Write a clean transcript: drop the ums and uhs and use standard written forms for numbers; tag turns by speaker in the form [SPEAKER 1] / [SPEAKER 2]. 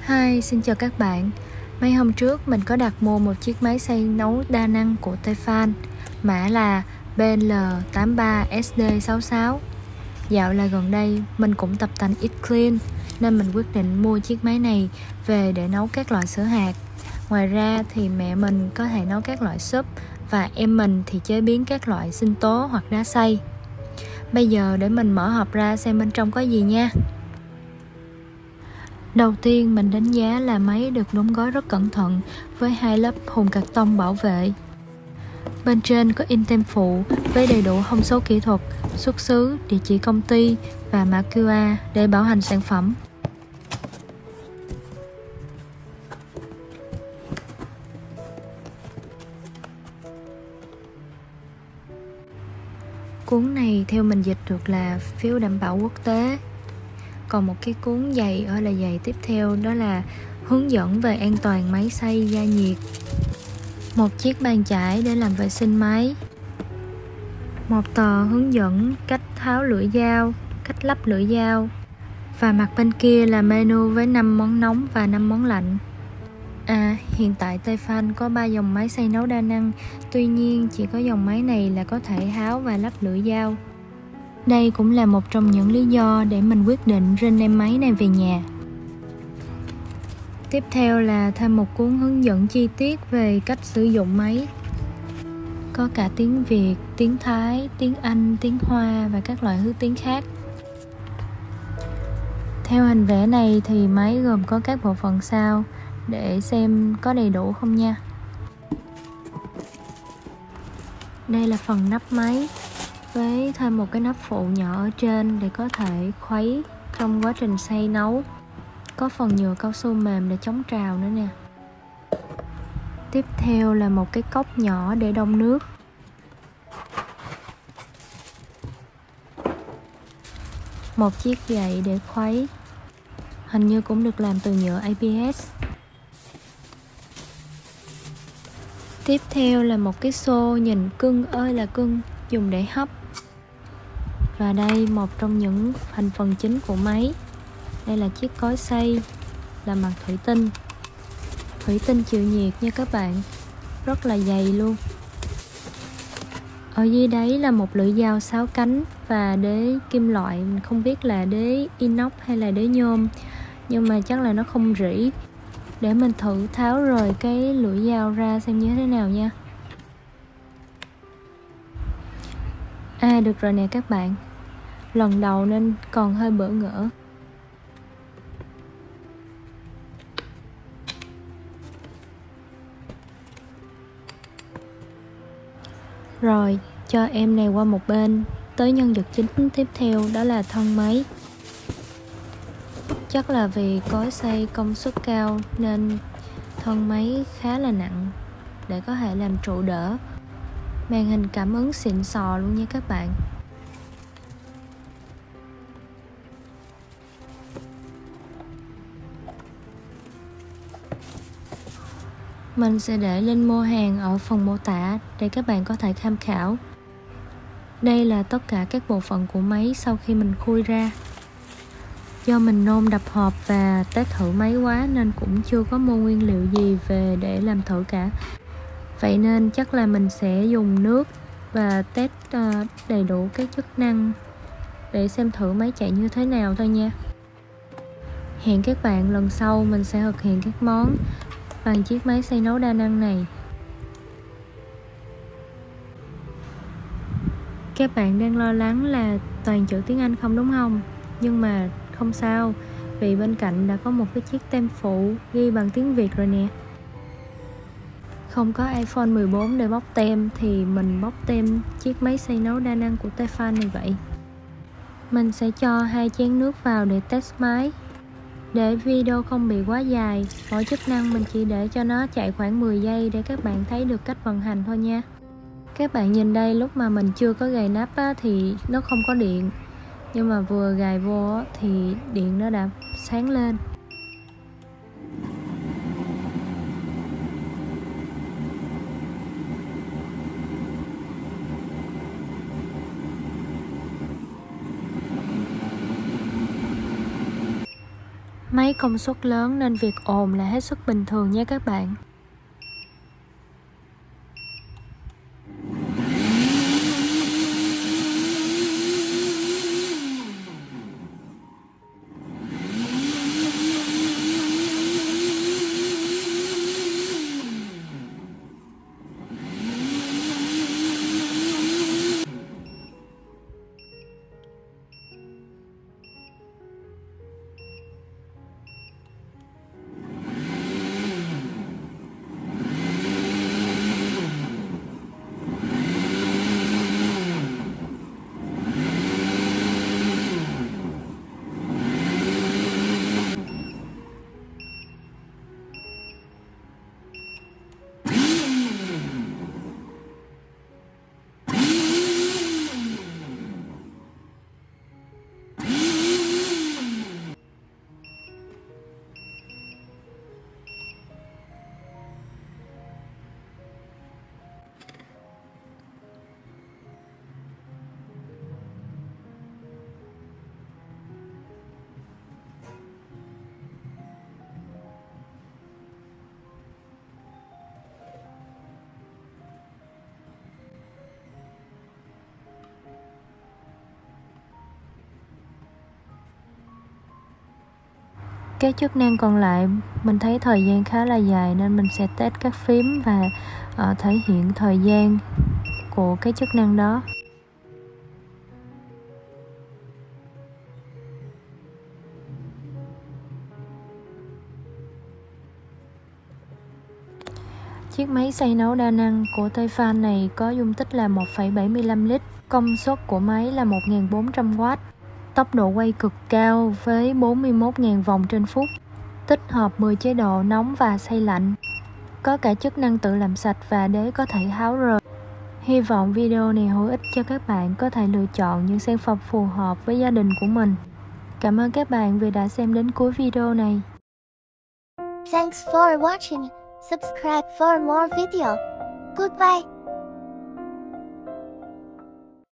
[SPEAKER 1] Hi, xin chào các bạn. Mấy hôm trước mình có đặt mua một chiếc máy xay nấu đa năng của Tefal, mã là BL83SD66. Dạo là gần đây mình cũng tập tành eat clean nên mình quyết định mua chiếc máy này về để nấu các loại sữa hạt. Ngoài ra thì mẹ mình có thể nấu các loại súp và em mình thì chế biến các loại sinh tố hoặc đá xay. Bây giờ để mình mở hộp ra xem bên trong có gì nha. Đầu tiên mình đánh giá là máy được đóng gói rất cẩn thận với 2 lớp thùng cạc tông bảo vệ. Bên trên có in tem phụ với đầy đủ thông số kỹ thuật, xuất xứ, địa chỉ công ty và mã QR để bảo hành sản phẩm. Cuốn này theo mình dịch được là phiếu đảm bảo quốc tế. Còn một cái cuốn dày là dày tiếp theo đó là hướng dẫn về an toàn máy xay gia nhiệt. Một chiếc bàn chải để làm vệ sinh máy. Một tờ hướng dẫn cách tháo lưỡi dao, cách lắp lưỡi dao. Và mặt bên kia là menu với 5 món nóng và 5 món lạnh. Hiện tại Tefal có 3 dòng máy xay nấu đa năng. Tuy nhiên chỉ có dòng máy này là có thể tháo và lắp lưỡi dao. Đây cũng là một trong những lý do để mình quyết định rename máy này về nhà. Tiếp theo là thêm một cuốn hướng dẫn chi tiết về cách sử dụng máy. Có cả tiếng Việt, tiếng Thái, tiếng Anh, tiếng Hoa và các loại thứ tiếng khác. Theo hình vẽ này thì máy gồm có các bộ phận sau để xem có đầy đủ không nha. Đây là phần nắp máy với thêm một cái nắp phụ nhỏ ở trên để có thể khuấy trong quá trình xay nấu. Có phần nhựa cao su mềm để chống trào nữa nè. Tiếp theo là một cái cốc nhỏ để đông nước. Một chiếc gậy để khuấy. Hình như cũng được làm từ nhựa ABS. Tiếp theo là một cái xô nhìn cưng ơi là cưng, dùng để hấp. Và đây một trong những thành phần chính của máy. Đây là chiếc cối xay làm bằng thủy tinh. Thủy tinh chịu nhiệt nha các bạn, rất là dày luôn. Ở dưới đấy là một lưỡi dao 6 cánh và đế kim loại, mình không biết là đế inox hay là đế nhôm, nhưng mà chắc là nó không rỉ. Để mình thử tháo rời cái lưỡi dao ra xem như thế nào nha. Được rồi nè các bạn. Lần đầu nên còn hơi bỡ ngỡ. Rồi, cho em này qua một bên. Tới nhân vật chính tiếp theo đó là thân máy. Chắc là vì cối xay công suất cao nên thân máy khá là nặng để có thể làm trụ đỡ. Màn hình cảm ứng xịn sò luôn nha các bạn. Mình sẽ để link mua hàng ở phần mô tả để các bạn có thể tham khảo. Đây là tất cả các bộ phận của máy sau khi mình khui ra. Do mình nôn đập hộp và test thử máy quá nên cũng chưa có mua nguyên liệu gì về để làm thử cả. Vậy nên chắc là mình sẽ dùng nước và test đầy đủ các chức năng để xem thử máy chạy như thế nào thôi nha. Hẹn các bạn lần sau mình sẽ thực hiện các món bằng chiếc máy xay nấu đa năng này. Các bạn đang lo lắng là toàn chữ tiếng Anh không đúng không? Nhưng mà không sao, vì bên cạnh đã có một cái chiếc tem phụ ghi bằng tiếng Việt rồi nè. Không có iPhone 14 để bóc tem thì mình bóc tem chiếc máy xay nấu đa năng của Tefal này vậy. Mình sẽ cho 2 chén nước vào để test máy. Để video không bị quá dài, mỗi chức năng mình chỉ để cho nó chạy khoảng 10 giây để các bạn thấy được cách vận hành thôi nha. Các bạn nhìn đây, lúc mà mình chưa có gài nắp thì nó không có điện. Nhưng mà vừa gài vô thì điện nó đã sáng lên. Máy công suất lớn nên việc ồn là hết sức bình thường nha các bạn. Các chức năng còn lại mình thấy thời gian khá là dài nên mình sẽ test các phím và thể hiện thời gian của cái chức năng đó. Chiếc máy xay nấu đa năng của Tefal này có dung tích là 1,75 lít, công suất của máy là 1400W, tốc độ quay cực cao với 41.000 vòng trên phút, tích hợp 10 chế độ nóng và xay lạnh, có cả chức năng tự làm sạch và đế có thể tháo rời. Hy vọng video này hữu ích cho các bạn có thể lựa chọn những sản phẩm phù hợp với gia đình của mình. Cảm ơn các bạn vì đã xem đến cuối video này.
[SPEAKER 2] Thanks for watching. Subscribe for more video. Goodbye.